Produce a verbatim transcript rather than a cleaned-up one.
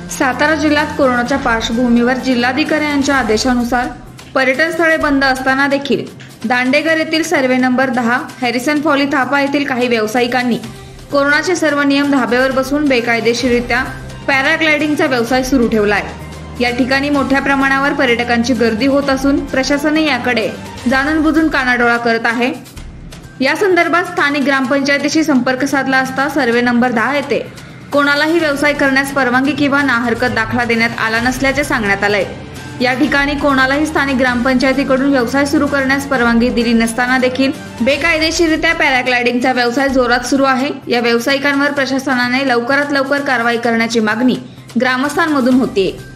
सातारा जिल्ह्यात कोरोनाच्या पार्श्वभूमीवर जिल्हाधिकारी यांच्या आदेशानुसार पर्यटन स्थळे बंद असताना देखील दांडेघर येथील सर्वे नंबर दहा हॅरिसन फॉली थापा येथील काही व्यावसायिकांनी कोरोनाचे सर्व नियम धाब्यावर बसवून बेकायदेशीररित्या पॅराग्लायडिंगचा व्यवसाय सुरू ठेवला आहे। या ठिकाणी मोठ्या प्रमाणावर पर्यटकांची गर्दी होत असून प्रशासनही याकडे जाणून बुजून कानाडोळा करत आहे। या संदर्भात स्थानिक ग्रामपंचायतीशी संपर्क साधला असता सर्वे नंबर दहा येथे कोणालाही व्यवसाय करण्यास परवानगी किंवा ना हरकत दाखला देण्यात आला नसल्याचे सांगण्यात आले। या ठिकाणी कोणालाही स्थानिक ग्रामपंचायतीकडून व्यवसाय सुरू करण्यास परवानगी दिली नसताना देखील बेकायदेशीररित्या पॅराग्लायडिंगचा व्यवसाय जोरात सुरू आहे। या व्यावसायिकांवर प्रशासनाने लवकरात लवकर कारवाई करण्याची मागणी ग्रामस्थांमधून होतीये।